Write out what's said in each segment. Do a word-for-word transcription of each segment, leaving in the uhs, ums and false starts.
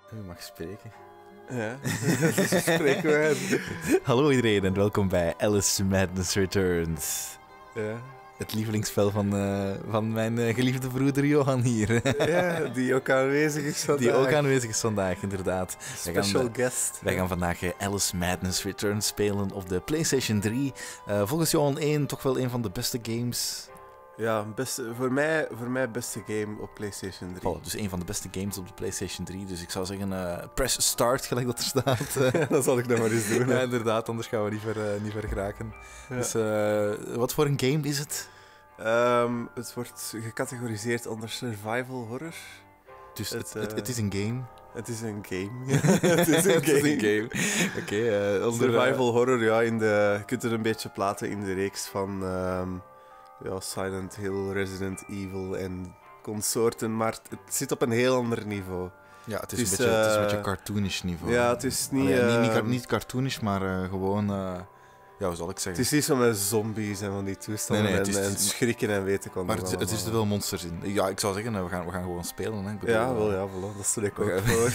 U mag spreken. Ja, dus spreken we. Hallo iedereen en welkom bij Alice Madness Returns. Ja. Het lievelingsspel van, uh, van mijn uh, geliefde broeder Johan hier. Ja, die ook aanwezig is vandaag. Die ook aanwezig is vandaag, inderdaad. Special wij gaan, guest. Wij gaan vandaag uh, Alice Madness Returns spelen op de PlayStation drie. Uh, volgens Johan één toch wel een van de beste games. Ja, beste, voor, mij, voor mij beste game op PlayStation drie. Oh, dus een van de beste games op de PlayStation drie. Dus ik zou zeggen, uh, press start, gelijk dat er staat. Ja, dat zal ik nog maar eens doen. Ja, inderdaad, anders gaan we niet ver, uh, niet ver geraken. Ja. Dus uh, wat voor een game is het? Um, het wordt gecategoriseerd onder survival horror. Dus het, het, uh, het, het is een game? Het is een game. Het is een game. game. Oké. Okay, uh, survival horror, ja, in de, je kunt er een beetje plaatsen in de reeks van um, ja, Silent Hill, Resident Evil en consorten, maar het zit op een heel ander niveau. Ja, het is, het is, een, beetje, uh, het is een beetje cartoonish niveau. Ja, het is niet... Allee, uh, niet, niet, niet cartoonish, maar uh, gewoon... Uh, ja, hoe zal ik zeggen? Het is niet zo met zombies en van die toestanden nee, nee, en, is, en schrikken en weten kan. Maar het, het is er wel monsters in. Ja, ik zou zeggen, we gaan, we gaan gewoon spelen. Hè. Ik bedoel, ja, wel, ja, voilà, dat stel ik ook voor.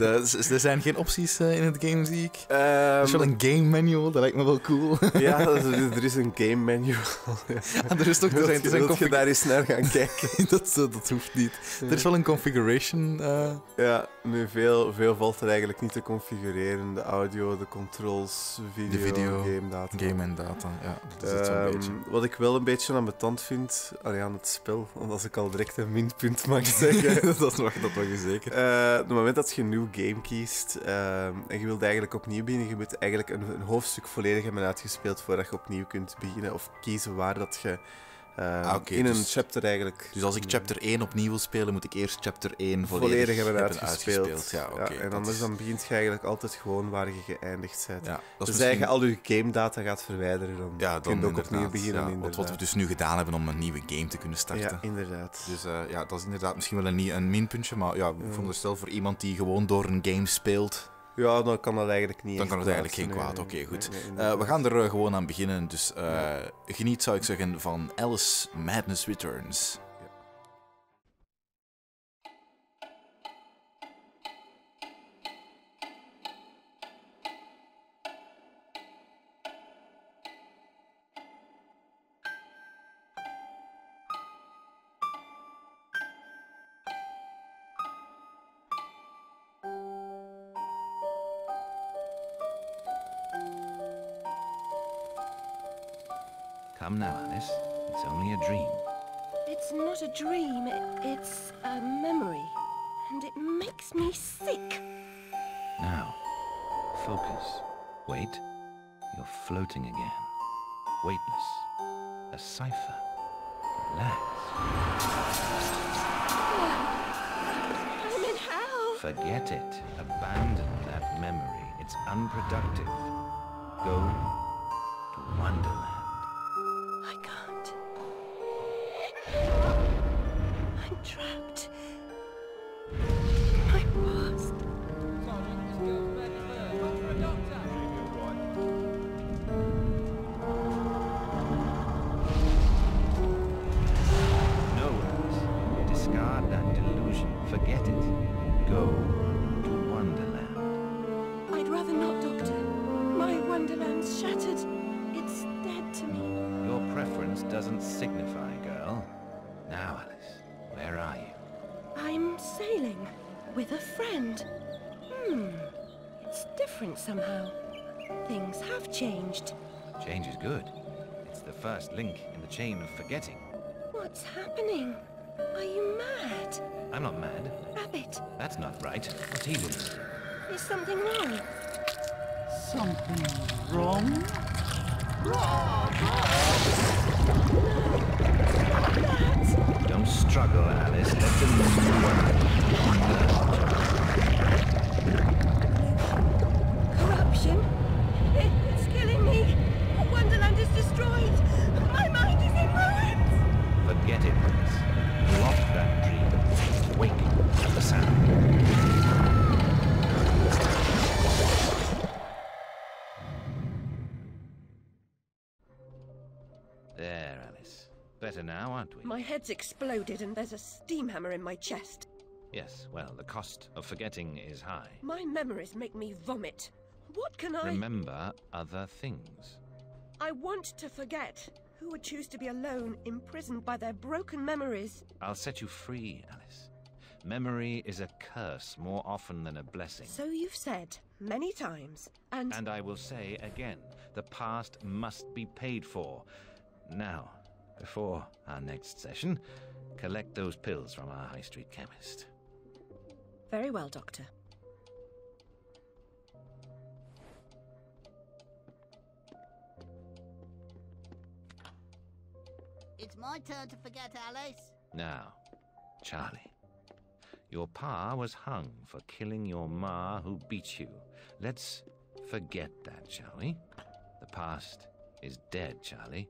Er zijn geen opties uh, in het game, zie ik. Um, er is wel een game manual, dat lijkt me wel cool. Ja, er is een game manual. Ja, er is toch er zijn, er zijn dat je daar eens naar gaan kijken. dat, dat hoeft niet. Ja. Er is wel een configuration. Uh... Ja, nu veel, veel valt er eigenlijk niet te configureren. De audio, de controls, video, de video game data. Game en data, ja. Dat is het zo'n um, beetje. Wat ik wel een beetje ambetant vind allee, aan het spel, want als ik al direct een minpunt mag zeggen. dat mag dat mag je zeker. Uh, op het moment dat je een nieuw game kiest uh, en je wilt eigenlijk opnieuw beginnen, je moet eigenlijk een, een hoofdstuk volledig hebben uitgespeeld voordat je opnieuw kunt beginnen of kiezen waar dat je uh, ah, okay, in dus, een chapter eigenlijk... Dus als ik chapter één opnieuw wil spelen, moet ik eerst chapter één volledig, volledig hebben, hebben uitgespeeld. uitgespeeld. Ja, okay, ja, en anders is... dan begint je eigenlijk altijd gewoon waar je geëindigd bent. Ja, dus misschien... als je al je game data gaat verwijderen, dan, ja, dan kun je ook opnieuw beginnen. Ja, wat, wat we dus nu gedaan hebben om een nieuwe game te kunnen starten. Ja, inderdaad. Dus uh, ja, dat is inderdaad misschien wel een, een minpuntje, maar ja, ik vond het stel voor iemand die gewoon door een game speelt... Ja, dan kan dat eigenlijk niet. Dan kan het eigenlijk geen kwaad. Oké, okay, goed. Nee, nee, uh, we gaan er uh, gewoon aan beginnen. Dus uh, ja. Geniet, zou ik zeggen, van Alice Madness Returns. Ja. Come now, Alice. It's only a dream. It's not a dream. It's a memory. And it makes me sick. Now, focus. Wait. You're floating again. Weightless. A cipher. Relax. I'm in hell. Forget it. Abandon that memory. It's unproductive. Go to Wonderland. I can't. I'm trapped. My past. Sergeant, this girl's badly hurt. Wait for a doctor. No, Alice. Discard that delusion. Forget it. Go to Wonderland. I'd rather not, Doctor. My Wonderland's shattered. It's dead to me. Your preference doesn't signify, girl. Now, Alice, where are you? I'm sailing with a friend. Hmm. It's different somehow. Things have changed. Change is good. It's the first link in the chain of forgetting. What's happening? Are you mad? I'm not mad. Rabbit. That's not right. What's he doing? Is something wrong? Something wrong? Don't struggle, Alice. Let them Corruption? It, it's killing me. Wonderland is destroyed. My mind is in ruins. Forget it, Alice. Block that dream. Wake to the sound. There, Alice. Better now, aren't we? My head's exploded and there's a steam hammer in my chest. Yes, well, the cost of forgetting is high. My memories make me vomit. What can I... Remember other things. I want to forget. Who would choose to be alone, imprisoned by their broken memories? I'll set you free, Alice. Memory is a curse more often than a blessing. So you've said many times, and... And I will say again, the past must be paid for. Now, before our next session, collect those pills from our high street chemist. Very well, Doctor. It's my turn to forget, Alice. Now, Charlie. Your pa was hung for killing your ma who beat you. Let's forget that, shall we? The past is dead, Charlie.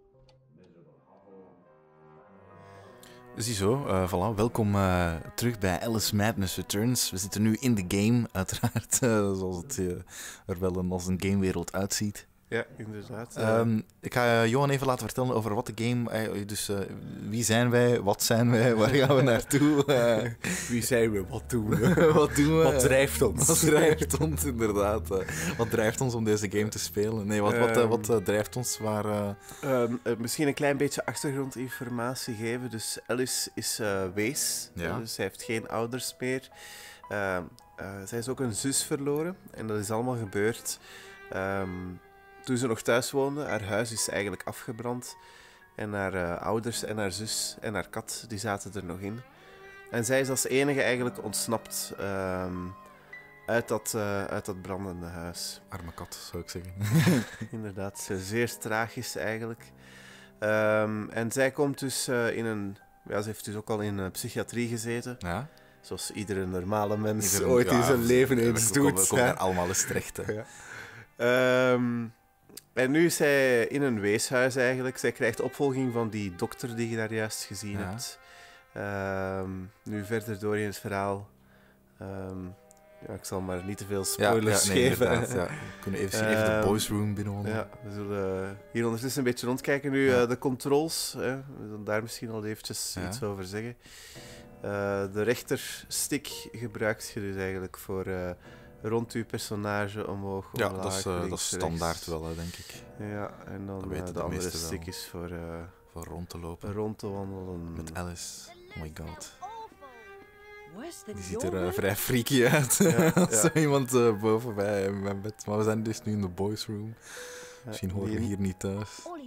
Ziezo, uh, voilà. Welkom uh, terug bij Alice Madness Returns. We zitten nu in de game, uiteraard. Uh, zoals het uh, er wel een, als een gamewereld uitziet. Ja, inderdaad. Um, ik ga Johan even laten vertellen over wat de game... Uh, dus uh, wie zijn wij, wat zijn wij, waar gaan we naartoe? Uh, wie zijn we, wat doen we? wat doen we? Wat drijft ons? Wat drijft ons, inderdaad. Uh, wat drijft ons om deze game te spelen? Nee, wat, wat, uh, wat uh, drijft ons waar... Uh... Um, uh, misschien een klein beetje achtergrondinformatie geven. Dus Alice is uh, wees, ja. dus zij heeft geen ouders meer. Uh, uh, zij is ook een zus verloren en dat is allemaal gebeurd... Um, Toen ze nog thuis woonde, haar huis is eigenlijk afgebrand. En haar uh, ouders en haar zus en haar kat, die zaten er nog in. En zij is als enige eigenlijk ontsnapt um, uit, dat, uh, uit dat brandende huis. Arme kat, zou ik zeggen. Inderdaad, zeer tragisch eigenlijk. Um, en zij komt dus uh, in een... Ja, ze heeft dus ook al in uh, psychiatrie gezeten. Ja. Zoals iedere normale mens Iedereen, ooit ja, in zijn leven eens we doet. komen, we komen daar allemaal eens terecht. Hè. Ja. Um, En nu is zij in een weeshuis eigenlijk. Zij krijgt opvolging van die dokter die je daar juist gezien ja. hebt. Um, nu verder door in het verhaal. Um, ja, ik zal maar niet te veel spoilers ja, ja, nee, geven. Ja. We kunnen even, even de boys room binnenwandelen. Ja, we zullen hier ondertussen een beetje rondkijken. Nu ja. uh, de controls. Hè. We zullen daar misschien al eventjes ja. iets over zeggen. Uh, de rechterstick gebruikt je dus eigenlijk voor... Uh, rond uw personage omhoog, omlaag, ja, dat is, uh, links, dat is standaard wel, hè, denk ik. Ja, en dan uh, de, de andere stick is voor, uh, voor rond te lopen. Rond te wandelen. Met Alice. Oh my god. Die Die ziet er uh, vrij freaky uit. Ja, als ja. zo iemand uh, boven bij mijn bed. Maar we zijn dus nu in de boys room. Ja, misschien horen we hier niet thuis.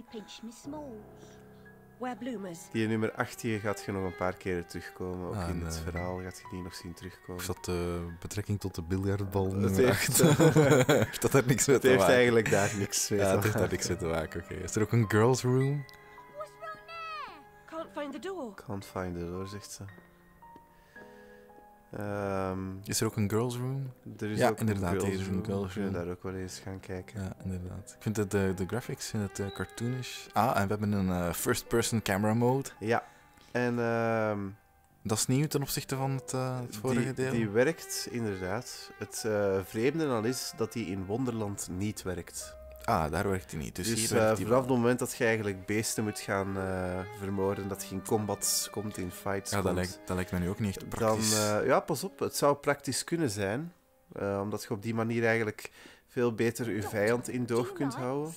Die nummer achttien gaat je nog een paar keren terugkomen. Ook ah, in nee. het verhaal gaat je die nog zien terugkomen. Of dat uh, betrekking tot de biljartbal nummer heeft, acht? heeft dat daar niks mee te maken? Het heeft eigenlijk daar niks mee te maken. Ja, het heeft daar niks mee te maken, oké. Okay. Is er ook een girls room? Can't find the door. Can't find the door, zegt ze. Um, is er ook een girls room? Er is ja, ook inderdaad, een girls er is een girls room. We kunnen daar ook wel eens gaan kijken. Ja, inderdaad. Ik vind de, de, de graphics in het uh, cartoonish. Ah, en we hebben een uh, first-person camera mode. Ja, en... Um, dat is nieuw ten opzichte van het, uh, het vorige die, deel? Die werkt, inderdaad. Het uh, vreemde al is dat die in Wonderland niet werkt. Ah, daar werkt hij niet. Dus, dus hier uh, vanaf het moment dat je eigenlijk beesten moet gaan uh, vermoorden, dat je in combats komt, in fights ja, komt... dat lijkt, dat lijkt me nu ook niet echt praktisch. Dan, uh, ja, pas op. Het zou praktisch kunnen zijn. Uh, omdat je op die manier eigenlijk veel beter je vijand in doog kunt houden.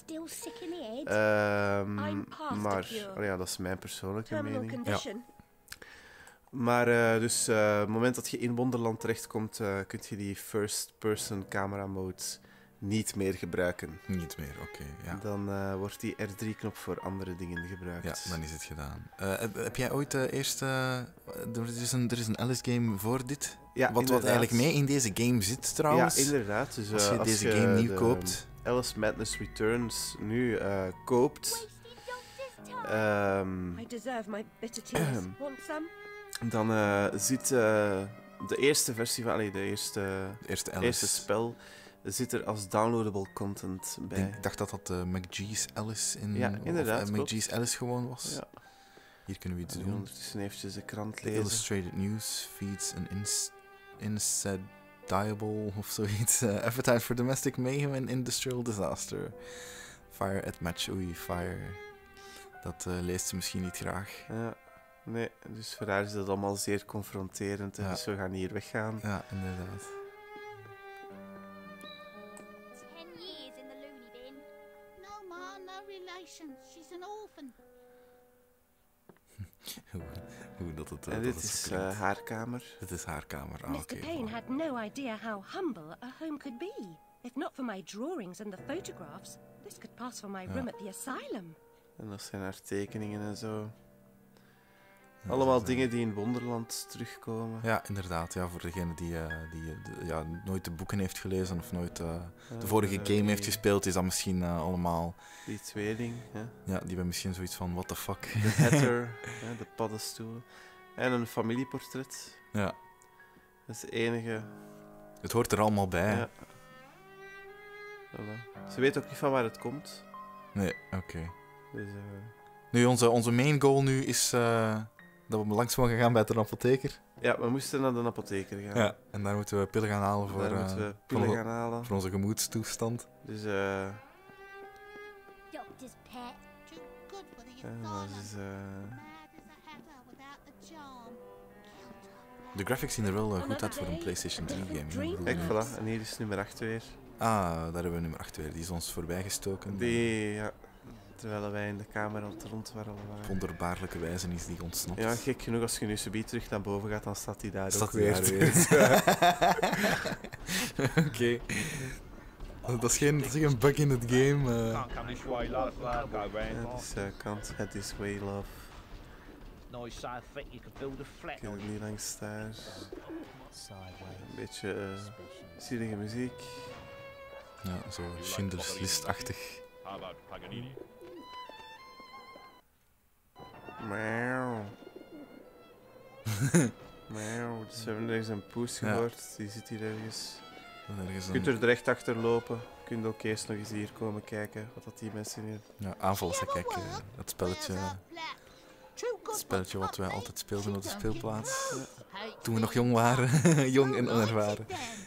Um, maar oh ja, dat is mijn persoonlijke mening. Ja. Maar uh, dus uh, op het moment dat je in Wonderland terechtkomt, uh, kun je die first-person camera mode niet meer gebruiken. Niet meer, oké. Okay, ja. Dan uh, wordt die R drie knop voor andere dingen gebruikt. Ja, dan is het gedaan. Uh, heb, heb jij ooit uh, eerst... Uh, er, is een, er is een Alice-game voor dit? Ja, wat, wat eigenlijk mee in deze game zit, trouwens. Ja, inderdaad. Dus, uh, als je als deze je game nieuw koopt... Alice Madness Returns nu uh, koopt... Um, I deserve my bitter tears. Want some? Dan uh, zit uh, de eerste versie van... Allee, de eerste, de eerste, eerste spel... zit er als downloadable content bij. Ik dacht dat dat uh, McGee's Alice in... Ja, inderdaad. Of, uh, McGee's Alice gewoon was. Ja. Hier kunnen we iets en doen. Ondertussen eventjes de krant The lezen. Illustrated News feeds an ins insediable of zoiets. Uh, appetite for domestic mayhem and industrial disaster. Fire at match. Oei, fire. Dat uh, leest ze misschien niet graag. Ja. Nee, dus voor haar is dat allemaal zeer confronterend. Ja. Dus we gaan hier weggaan. Ja, inderdaad. Ten years in the loony bin. No, ma, no relations. She's an orphan. hoe, hoe dat het... En dat dit het is klinkt. uh, haar kamer. Dit is haar kamer. Ah, Mister okay, Payne voilà. had no idea how humble a home could be. If not for my drawings and the photographs, this could pass for my Ja. room at the asylum. En dat zijn haar tekeningen en zo. Ja, Allemaal dat, dingen die in Wonderland terugkomen. Ja, inderdaad. Ja, voor degene die, uh, die uh, de, ja, nooit de boeken heeft gelezen of nooit uh, Ja, de vorige uh, game die, heeft gespeeld, is dat misschien uh, allemaal... Die tweeling. Ja. Ja, die hebben misschien zoiets van, what the fuck. De hatter, ja, de paddenstoelen. En een familieportret. Ja. Dat is de enige... Het hoort er allemaal bij. Ja. Voilà. Ze weet ook niet van waar het komt. Nee, oké. Okay. Dus, uh... Nu, onze, onze main goal nu is uh, dat we langs mogen gaan bij de apotheker. Ja, we moesten naar de apotheker gaan. Ja, en daar moeten we pillen gaan halen voor, daar uh, moeten we pillen voor, gaan halen. voor onze gemoedstoestand. Dus, eh... Uh... Doctor's pet. Too good for the Ja, asylum. dus, uh... Mad as a hatter without the charm. De graphics zien er wel uh, goed uit voor een PlayStation drie game. Kijk, voilà. En hier is nummer acht weer. Ah, daar hebben we nummer acht weer. Die is ons voorbijgestoken. Die, ja... Terwijl wij in de kamer aan het rondwarrelen waren. Op wonderbaarlijke wijze is die ontsnapt. Ja, gek genoeg, als je nu subiet terug naar boven gaat, dan staat hij daar staat ook weer. Oké. Okay. Dat is geen, dat is geen bug in het game. Uh. Ja, het is uh, Can't Head This Way, Love. Nice side thick you could build a flat Ik heb on. er niet langs daar. Een beetje uh, zielige muziek. Ja, zo Schindler's List-achtig. Miauw. Miauw. Dus we hebben ergens een poes gehoord. Ja. Die zit hier ergens. ergens je kunt er direct achter lopen. Je kunt ook eerst nog eens hier komen kijken wat dat die mensen hier... Ja, aanvallen. Kijk, uh, het spelletje... Het spelletje wat wij altijd speelden op de speelplaats. Ja. Toen we nog jong waren. Jong en onervaren.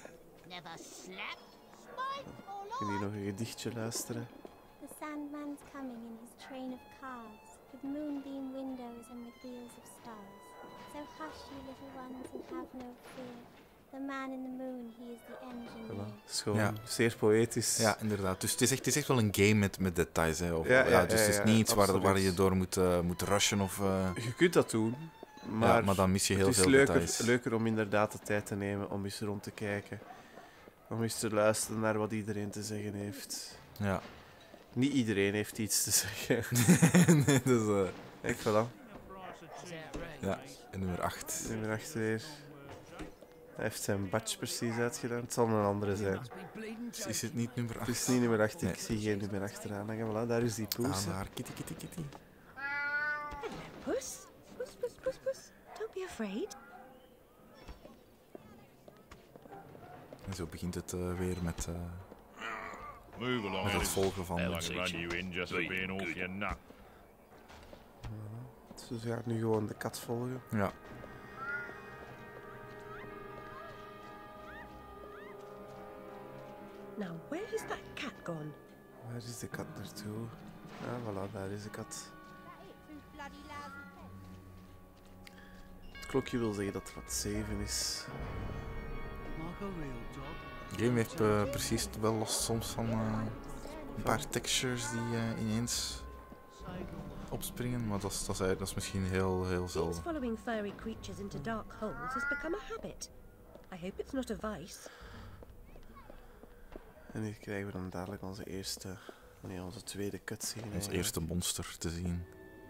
Kun je nog een gedichtje luisteren? The Sandman's coming in his train of cars, with moonbeam windows and with wheels of stars. So hush, you little ones, and have no fear. The man in the moon, he is the engineer. Voilà. Het is gewoon ja. zeer poëtisch. Ja, inderdaad. Dus het is echt, het is echt wel een game met, met details. Hè. Of, ja, ja, ja, dus ja, het is ja, niet iets waar, waar je absoluut. door moet, uh, moet rushen. Of, uh... Je kunt dat doen, maar, ja, maar dan mis je heel het is veel leuker, details. leuker om inderdaad de tijd te nemen om eens rond te kijken. Om eens te luisteren naar wat iedereen te zeggen heeft. Ja. Niet iedereen heeft iets te zeggen. Nee, dus... Uh... Kijk, voilà. Ja, en nummer acht. Nummer acht weer. Hij heeft zijn badge precies uitgedaan. Het zal een andere zijn. Dus is het niet nummer acht? Het is niet nummer acht. Nee. Ik zie geen nummer achteraan hangen. Voilà, daar is die poes. Ah, daar. Kitty, kitty, kitty. Puss? Puss, puss, puss, puss. Don't be afraid. En zo begint het uh, weer met, uh, Move along, met het volgen van... I can run you in just for being off your nut. Dus we gaan nu gewoon de kat volgen. Ja. Now, where is that cat gone? Waar is de kat naartoe? Ja, voilà, daar is de kat. Het klokje wil zeggen dat het wat zeven is. De game heeft uh, precies wel last soms van uh, een paar textures die uh, ineens opspringen, maar dat is, dat is, dat is misschien heel, heel Since zelden. following furry creatures into dark holes has become a habit. I hope it's not a vice. En hier krijgen we dan dadelijk onze eerste, nee, onze tweede cutscene. Ons eigenlijk. eerste monster te zien.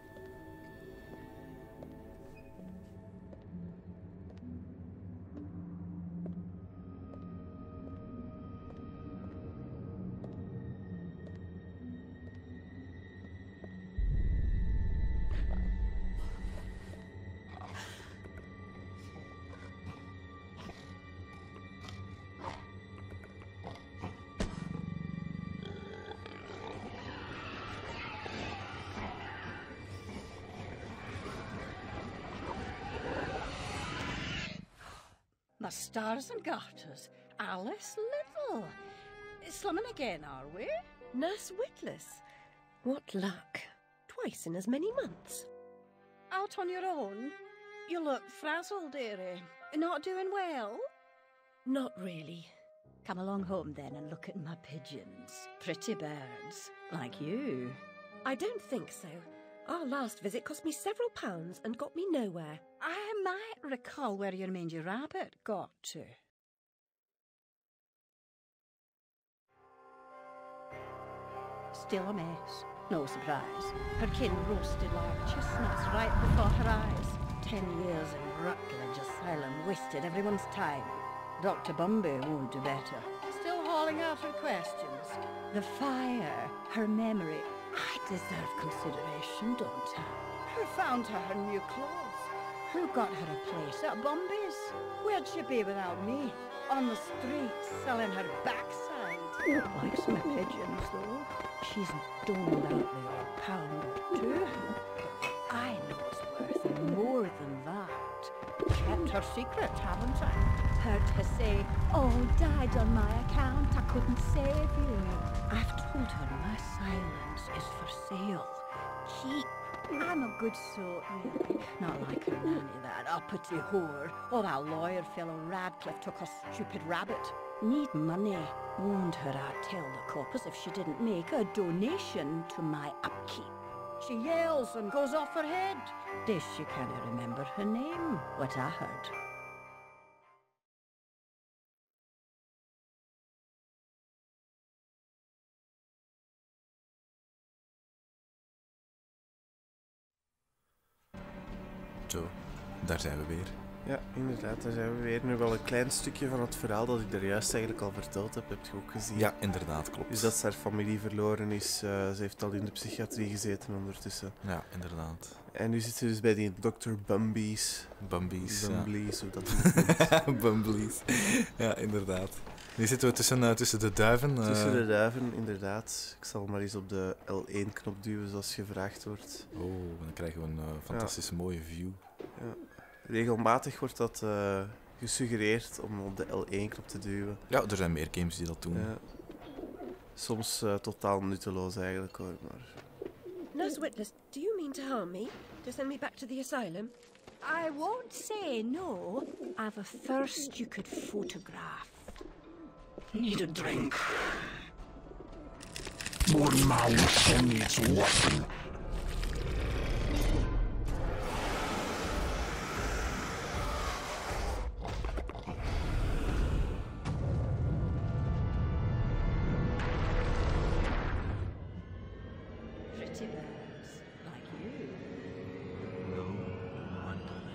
My stars and garters, Alice Little. Slumming again, are we? Nurse Witless. What luck. Twice in as many months. Out on your own? You look frazzled, dearie. Not doing well? Not really. Come along home then and look at my pigeons. Pretty birds, like you. I don't think so. Our last visit cost me several pounds and got me nowhere. I might recall where your mangy rabbit got to. Still a mess. No surprise. Her kin roasted like chestnuts right before her eyes. Ten years in Rutledge Asylum wasted everyone's time. Doctor Bumby won't do better. Still hauling out her questions. The fire, her memory. I deserve consideration, don't I? Who found her her new clothes? Who got her a place at Bumby's? Where'd she be without me? On the street, selling her backside. Likes my pigeons, though. She's doned out the odd pound or two. I know it's worth more than that. Kept her secret, haven't I? Heard her say, "Oh, died on my account, I couldn't save you." I've told her my silence is for sale. Keep. I'm a good sort, really. Not like her nanny, that uppity whore, or that lawyer fellow Radcliffe took a stupid rabbit. Need money. Warned her I'd tell the coppers if she didn't make a donation to my upkeep. She yells and goes off her head. This she can't remember her name, what I heard. Zo, daar zijn we weer. Ja, inderdaad, daar zijn we weer. Nu wel een klein stukje van het verhaal dat ik er juist eigenlijk al verteld heb, heb je ook gezien. Ja, inderdaad, klopt. Dus dat haar familie verloren is. Uh, ze heeft al in de psychiatrie gezeten ondertussen. Ja, inderdaad. En nu zitten we dus bij die dokter Bumby's. Bumby's, Bumblies, ja. hoe dat noemt. Bumblies. Ja, inderdaad. Nu zitten we tussen, uh, tussen de duiven. Uh... Tussen de duiven, inderdaad. Ik zal maar eens op de L één knop duwen zoals gevraagd wordt. Oh, dan krijgen we een uh, fantastisch ja. mooie view. Ja. Regelmatig wordt dat uh, gesuggereerd om op de L één knop te duwen. Ja, er zijn meer games die dat doen. Ja. Soms uh, totaal nutteloos eigenlijk hoor, maar... Nurse Witless, do you mean to harm me? To send me back to the asylum? I won't say no. I've a thirst you could photograph. Need a drink. One mouth needs water. Pretty birds, like you. No wonder.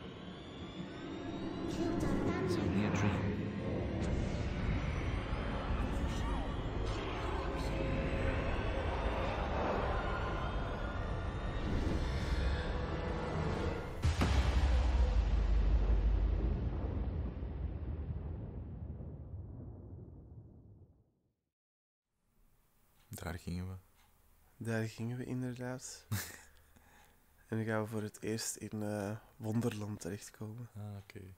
It's only a dream. Daar gingen we. Daar gingen we inderdaad. En nu gaan we voor het eerst in uh, Wonderland terechtkomen. Ah, oké. Okay.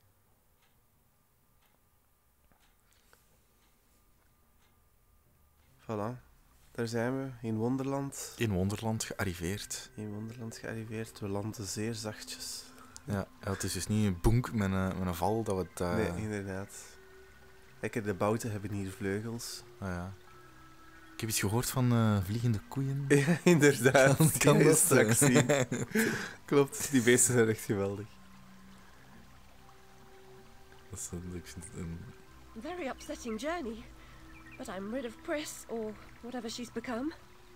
Voilà. Daar zijn we, in Wonderland. In Wonderland gearriveerd. In Wonderland gearriveerd. We landen zeer zachtjes. Ja, ja het is dus niet een bonk met een, met een val dat we het... Uh... Nee, inderdaad. Kijk, de bouten hebben hier vleugels. Ah ja. Ik heb iets gehoord van uh, vliegende koeien. Ja, inderdaad. Kan, kan die dat straks zien. Klopt, die beesten zijn echt geweldig. Dat is een, een... Very upsetting journey. But I'm rid of Pris, or whatever she's become.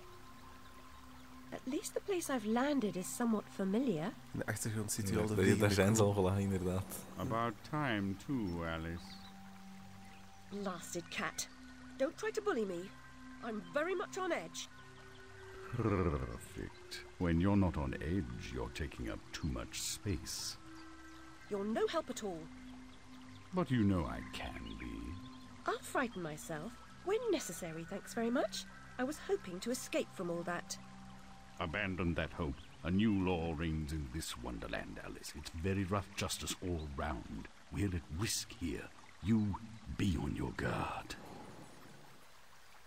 At least the place I've landed is somewhat familiar. In de achtergrond ziet u ja, al de daar, vliegende daar zijn ze koe. al wel, inderdaad. About time too, Alice. Blasted cat. Don't try to bully me. I'm very much on edge. Perfect. When you're not on edge, you're taking up too much space. You're no help at all. But you know I can be. I'll frighten myself. When necessary, thanks very much. I was hoping to escape from all that. Abandon that hope. A new law reigns in this wonderland, Alice. It's very rough justice all round. We're at risk here. You be on your guard.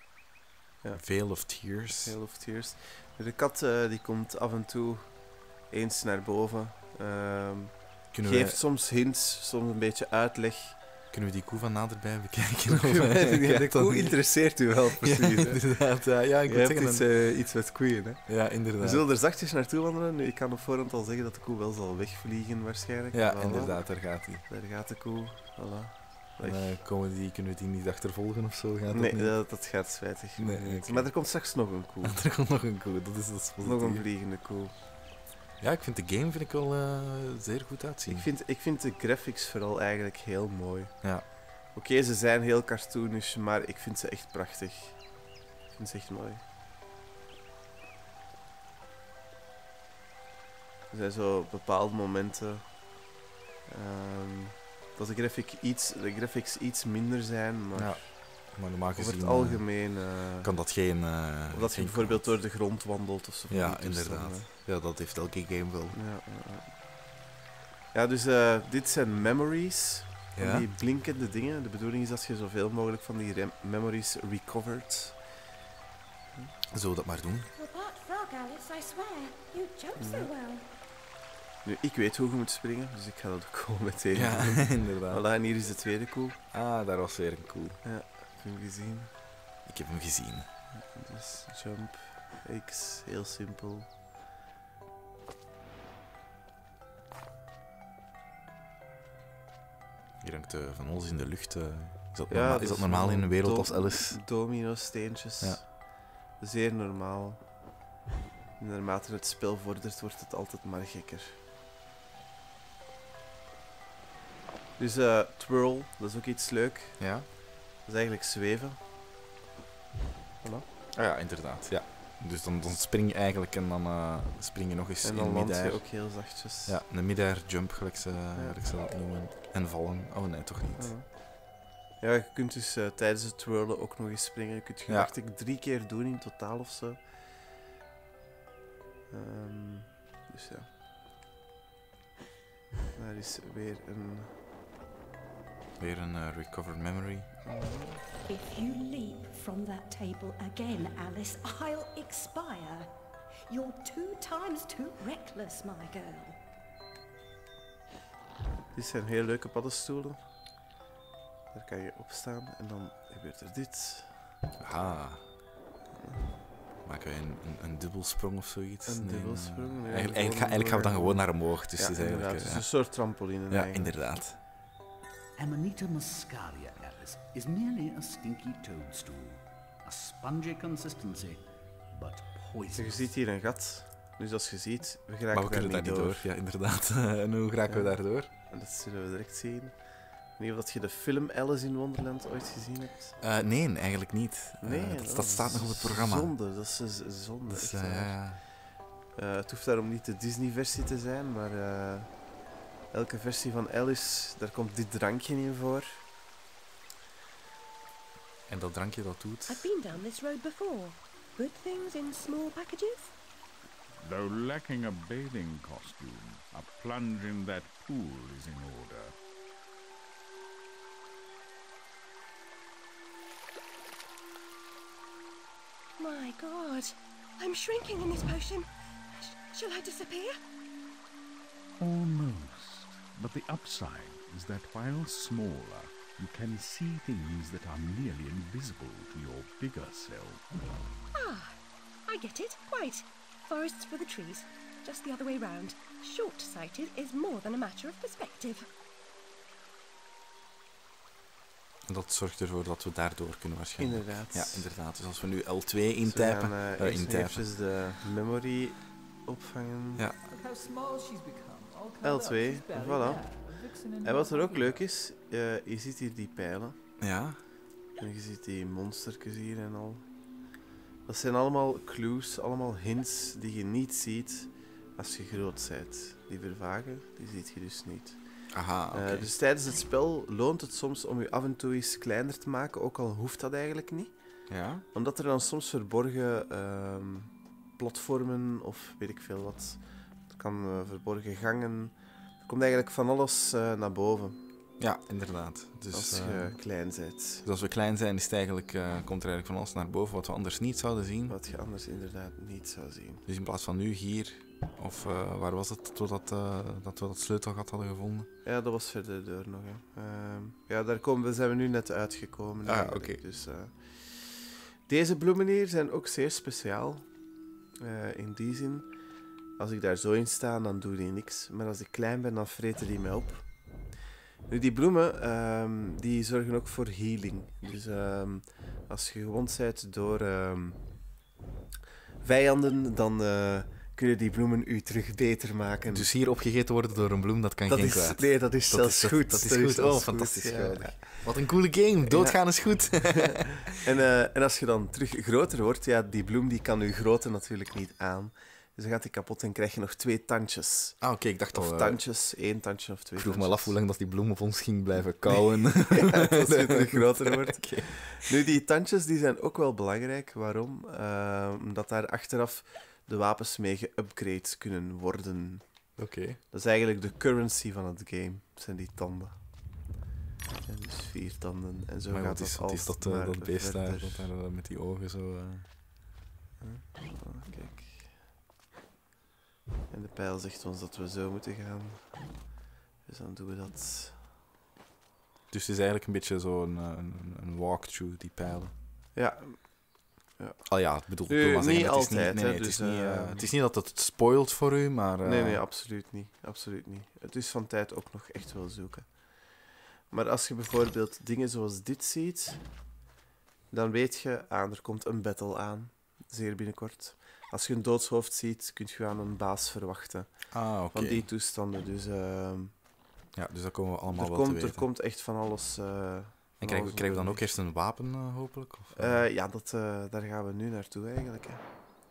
Ja. Veil of Tears. Veil of Tears. De kat uh, die komt af en toe eens naar boven. Um, geeft wij... soms hints, soms een beetje uitleg. Kunnen we die koe van naderbij bekijken? Ja, de koe interesseert u wel, precies. Ja, inderdaad. Ja, ja, ik Je moet hebt zeggen, iets, uh, iets met koeien, hè? Ja, inderdaad. We zullen er zachtjes naartoe wandelen. Nu, ik kan op voorhand al zeggen dat de koe wel zal wegvliegen, waarschijnlijk. Ja, voilà. inderdaad, daar gaat hij. Daar gaat de koe. Voilà. En, uh, komen die, kunnen we die niet achtervolgen of zo? Gaat nee, dat, niet? dat, dat gaat spijtig. Nee, okay. Maar er komt straks nog een koe. er komt nog een koe, dat is, dat is nog een vliegende koe. Ja, ik vind de game vind ik wel uh, zeer goed uitzien. Ik vind, ik vind de graphics vooral eigenlijk heel mooi. Ja. Oké, okay, ze zijn heel cartoonish, maar ik vind ze echt prachtig. Ik vind ze echt mooi. Er zijn zo bepaalde momenten um, dat de, graphic iets, de graphics iets minder zijn, maar, ja, maar normaal gezien, over het algemeen uh, kan dat geen... Uh, of dat je bijvoorbeeld door de grond wandelt of zo. Ja, inderdaad. Ja, dat heeft elke game wel. Ja, ja, ja. ja dus uh, dit zijn memories. Van ja? die blinkende dingen. De bedoeling is dat je zoveel mogelijk van die memories recovert. Zullen we dat maar doen? Alice, I swear. You jump so well. Nu, ik weet hoe je moet springen, dus ik ga dat ook gewoon meteen ja, doen. inderdaad. Voilà, en hier is de tweede koe. Ah, daar was weer een koe. Ja, heb je hem gezien? Ik heb hem gezien. Ja, dus jump, X, heel simpel. Hier hangt uh, van alles in de lucht. Uh, is dat, ja, normaal, dat is dat normaal in een wereld als Alice? Domino-steentjes. Ja. Zeer normaal. En naarmate het spel vordert, wordt het altijd maar gekker. Dus uh, twirl, dat is ook iets leuk. Ja. Dat is eigenlijk zweven. Voilà. Ah ja, inderdaad. Ja. Dus dan, dan spring je eigenlijk en dan uh, spring je nog eens en in midair. En dan land je ook heel zachtjes. Ja, een midair jump, gelijk ze, ja. ze dat noemen. En vallen. Oh nee, toch niet. Ja, ja je kunt dus uh, tijdens het twirlen ook nog eens springen. Je kunt je, ja. dacht ik, drie keer doen in totaal of zo. Um, dus ja. Daar is weer een... Weer een uh, recovered memory. If you leap from that table again, Alice, I'll expire. You're two times too reckless, my girl. Dit zijn heel leuke paddenstoelen. Daar kan je op staan en dan gebeurt er dit. Ah. Maken we een, een, een dubbelsprong of zoiets? Een nee, dubbelsprong? Nee, eigenlijk, eigenlijk, eigenlijk gaan we dan gewoon naar omhoog. Dus ja, het is eigenlijk, het is ja. een soort trampoline. Ja, eigenlijk. Inderdaad. Amanita muscaria, Alice, is merely a stinky toadstool. A spongy consistency, but poison. Je ziet hier een gat. Dus als je ziet, we geraken maar we daar kunnen niet daar niet door. door. Ja, inderdaad. En hoe geraken ja. we daar door? En dat zullen we direct zien. Ik weet niet of je de film Alice in Wonderland ooit gezien hebt. Uh, nee, eigenlijk niet. Nee, uh, dat, dat, dat staat nog op het programma. Zonde, dat is een zonde. Dus, uh, ja. uh, het hoeft daarom niet de Disney-versie te zijn, maar uh, elke versie van Alice, daar komt dit drankje in voor. En dat drankje dat doet... I've been down this road before. Good things in small packages. Though lacking a bathing costume, a plunge in that pool is in order. My God, I'm shrinking in this potion. Sh- shall I disappear? Almost. But the upside is that while smaller, you can see things that are nearly invisible to your bigger self. Ah, I get it. Right. Forests for the trees. Just the other way round. Short-sighted is more than a matter of perspective. En dat zorgt ervoor dat we daardoor kunnen waarschijnlijk. Inderdaad. Ja, inderdaad. Dus als we nu L twee intypen... Dus we gaan uh, uh, eventjes de memory opvangen. Ja. L twee, voilà. En wat er ook leuk is, uh, je ziet hier die pijlen. Ja. En je ziet die monstertjes hier en al. Dat zijn allemaal clues, allemaal hints die je niet ziet als je groot bent. Die vervagen, die ziet je dus niet. Aha, oké. Okay. Uh, dus tijdens het spel loont het soms om je af en toe eens kleiner te maken, ook al hoeft dat eigenlijk niet. Ja. Omdat er dan soms verborgen uh, platformen of weet ik veel wat. Er kan uh, verborgen gangen. Er komt eigenlijk van alles uh, naar boven. Ja, inderdaad. Dus, als je uh, klein bent. Dus als we klein zijn, is het eigenlijk, uh, komt er eigenlijk van alles naar boven wat we anders niet zouden zien. Wat je anders inderdaad niet zou zien. Dus in plaats van nu hier Of uh, waar was het totdat uh, dat we dat sleutelgat hadden gevonden? Ja, dat was verder door nog. Hè. Uh, ja, daar komen we, zijn we nu net uitgekomen. Ah, oké. Okay. Dus, uh, deze bloemen hier zijn ook zeer speciaal. Uh, in die zin, als ik daar zo in sta, dan doe die niks. Maar als ik klein ben, dan vreten die mij op. Nu, die bloemen, um, die zorgen ook voor healing. Dus um, als je gewond bent door um, vijanden, dan uh, kunnen die bloemen u terug beter maken. Dus hier opgegeten worden door een bloem, dat kan dat geen is, kwaad. Nee, dat is dat zelfs is, goed. Dat, dat dat is is goed. Oh, goed. fantastisch. Ja. Wat een coole game. Doodgaan ja. is goed. en, uh, en als je dan terug groter wordt, ja, die bloem die kan uw grootte natuurlijk niet aan. Dus dan gaat die kapot en krijg je nog twee tandjes. Ah, oké, okay, ik dacht al... Of tandjes, één tandje of twee Ik vroeg tandjes. me af hoe lang dat die bloem op ons ging blijven kauwen. ja, als je terug groter wordt. Okay. Nu, die tandjes die zijn ook wel belangrijk. Waarom? Uh, omdat daar achteraf de wapens mee geupgrade kunnen worden. Oké. Okay. Dat is eigenlijk de currency van het game. Dat zijn die tanden. En dus vier tanden. En zo maar gaat wat is, dat wat is dat, uh, dat beest verder. daar, dat daar uh, met die ogen zo... Uh... Huh? Oh, kijk. En de pijl zegt ons dat we zo moeten gaan. Dus dan doen we dat. Dus het is eigenlijk een beetje zo'n een, een walkthrough, die pijlen. Ja. ja. Oh ja, ik bedoel, nee, maar niet zeggen, altijd. Het is niet, nee, nee, hè, het, dus, is niet, uh, uh, het is niet dat het spoilt voor u, maar... Uh... Nee, nee, absoluut niet. Absoluut niet. Het is van tijd ook nog echt wel zoeken. Maar als je bijvoorbeeld dingen zoals dit ziet, dan weet je, ah, er komt een battle aan. Zeer binnenkort. Als je een doodshoofd ziet, kun je aan een baas verwachten. Ah, oké. Van die toestanden. Dus, uh, ja, dus dat komen we allemaal er wel komt, te weten. Er komt echt van alles... Uh, van en krijgen, alles krijgen we dan ook eerst een wapen, uh, hopelijk? Of, uh? Uh, ja, dat, uh, daar gaan we nu naartoe eigenlijk. Hè.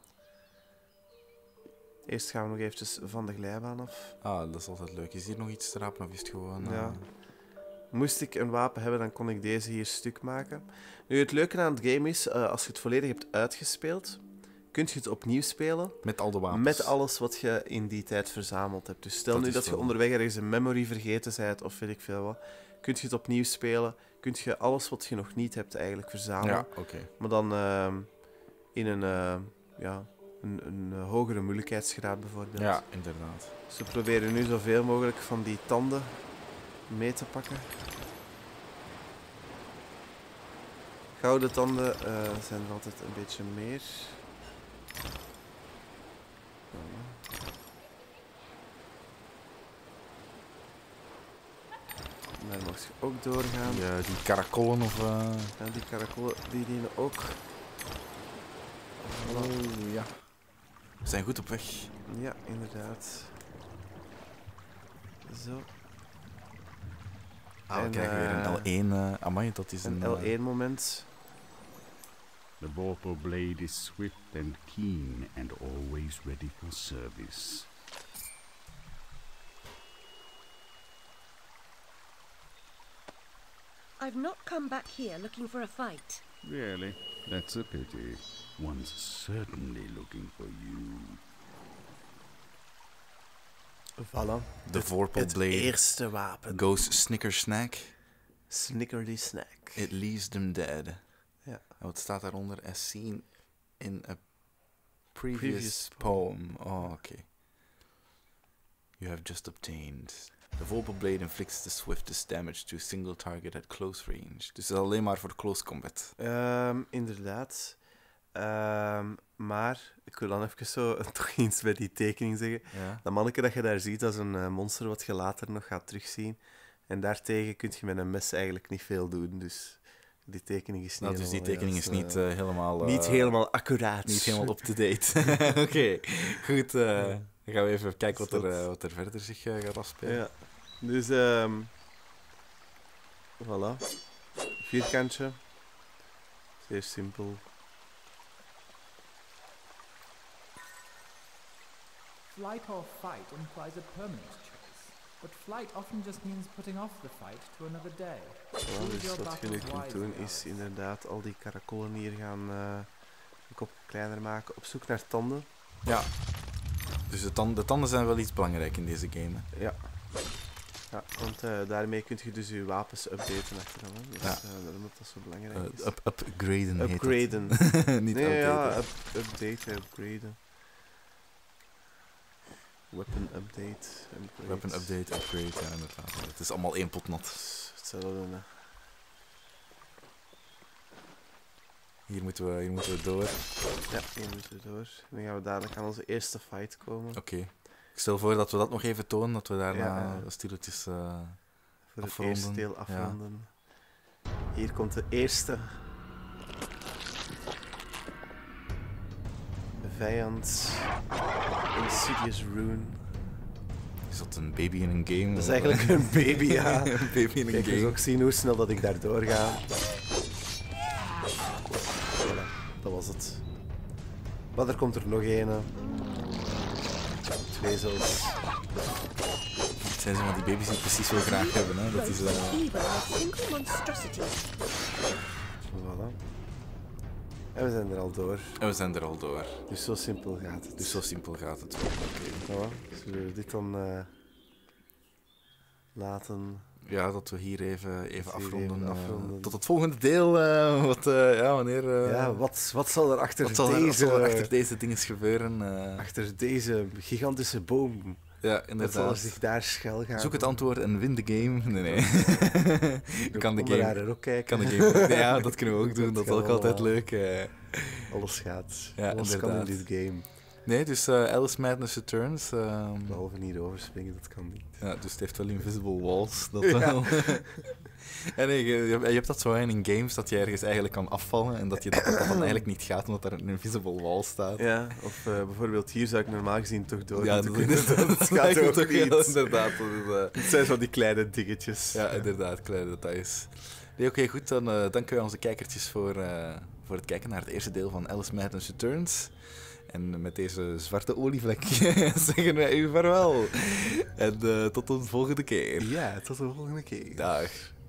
Eerst gaan we nog eventjes van de glijbaan af. Ah, dat is altijd leuk. Is hier nog iets te rapen of is het gewoon... Uh... Ja. Moest ik een wapen hebben, dan kon ik deze hier stuk maken. Nu, het leuke aan het game is, uh, als je het volledig hebt uitgespeeld, kun je het opnieuw spelen. Met al de wapens. Met alles wat je in die tijd verzameld hebt. Dus stel dat nu dat je onderweg ergens een memory vergeten bent, of weet ik veel wat, kun je het opnieuw spelen. Kun je alles wat je nog niet hebt eigenlijk verzamelen. Ja, oké. Okay. Maar dan uh, in een, uh, ja, een, een hogere moeilijkheidsgraad bijvoorbeeld. Ja, inderdaad. Dus we proberen nu zoveel mogelijk van die tanden mee te pakken. Gouden tanden uh, zijn er altijd een beetje meer. Daar mag je ook doorgaan. Ja, die karakollen of... Uh... Ja, die karakollen die dienen ook. Oh, ja. We zijn goed op weg. Ja, inderdaad. Zo. Ah, we en, krijgen uh, weer een L één. Uh, amai, dat is een... Een L één moment. The vorpal blade is swift and keen and always ready for service. I've not come back here looking for a fight. Really? That's a pity. One's certainly looking for you. Voilà. De vorpal blade. Het eerste wapen. Goes snicker snack. Snickerly snack. It leaves them dead. Ja. En wat staat daaronder? As seen in a previous, previous poem. Oh, oké. Okay. You have just obtained. The vorpal blade inflicts the swiftest damage to a single target at close range. Dus het is alleen maar voor close combat. Um, inderdaad. Um, maar, ik wil dan even zo toch iets bij die tekening zeggen. Ja. Dat manneke dat je daar ziet, dat is een uh, monster wat je later nog gaat terugzien. En daartegen kun je met een mes eigenlijk niet veel doen. Dus die tekening is niet nou, dus die helemaal... tekening is niet uh, helemaal... Uh, niet helemaal accuraat. Niet helemaal up-to-date. Oké, okay. Goed. Uh, dan gaan we even kijken wat er, uh, wat er verder zich uh, gaat afspelen. Ja. Dus, um, voilà. Vierkantje. Zeer simpel. Flight or fight implies a permanent choice, but flight often just means putting off the fight to another day. Ja, dus wat je nu kunt doen is inderdaad al die karakollen hier gaan uh, een kop kleiner maken. Op zoek naar tanden. Ja. Dus de, tand, de tanden zijn wel iets belangrijk in deze game. Hè? Ja. Ja, want uh, daarmee kun je dus je wapens updaten achteraf. Dus ja. uh, daarom dat dat zo belangrijk is. Uh, up, upgraden heet upgraden. het. Niet nee, updaten. ja, up, updaten, upgraden. Weapon update. Upgrade. Weapon update, upgrade, ja inderdaad. Het is allemaal één pot nat. Hetzelfde. Hè. Hier moeten we, hier moeten we door. Ja, hier moeten we door. Dan gaan we dadelijk aan onze eerste fight komen. Oké. Okay. Ik stel voor dat we dat nog even tonen, dat we daarna ja. stilletjes uh, voor afronden. het eerste deel afronden. Ja. Hier komt de eerste vijand. Insidious Rune. Is dat een baby in een game? Dat is eigenlijk een baby, ja. Een baby in een Kijk, game. je ook zien hoe snel dat ik daar doorga. Voilà, dat was het. Maar er komt er nog een. Twee zelfs. Het zijn zo van die baby's die ik precies zo graag hebben, hè. Dat is... Uh... Voilà. En we zijn er al door. En we zijn er al door. Dus zo simpel gaat het. Dus zo simpel gaat het. Oké. Okay. Voilà. Zullen we dit dan uh, laten... Ja, dat we hier even, even afronden. Even afronden. Uh, tot het volgende deel. Uh, wat, uh, ja, wanneer... Uh, ja, wat, wat zal er achter wat zal deze... Er, wat zal er achter deze dingen gebeuren? Uh, achter deze gigantische boom. Ja, inderdaad. Wat zal er zich daar schuil gaan? Zoek het antwoord en win de game. Nee, nee. kan de game... er ook kijken. Kan de game... Nee, ja, dat kunnen we ook doen. Dat is ook altijd leuk. Uh. Alles gaat. Ja, Alles inderdaad. kan in dit game. Nee, dus uh, Alice Madness Returns. Uh, Behalve niet overspringen, dat kan niet. Ja, dus het heeft wel invisible walls. Dat ja. wel. En nee, je, je hebt dat zo in games dat je ergens eigenlijk kan afvallen en dat je dat, dat dan eigenlijk niet gaat omdat daar een invisible wall staat. Ja, of uh, bijvoorbeeld hier zou ik normaal gezien toch door ja, moeten kunnen. Dat, dat gaat ook toch niet. Ja, inderdaad. Dat is, uh... Het zijn zo die kleine dingetjes. Ja, inderdaad, kleine details. Nee, oké, okay, goed. Dan uh, danken wij onze kijkertjes voor, uh, voor het kijken naar het eerste deel van Alice Madness Returns. En met deze zwarte olievlek zeggen wij u vaarwel. En uh, tot de volgende keer. Ja, tot de volgende keer. Dag.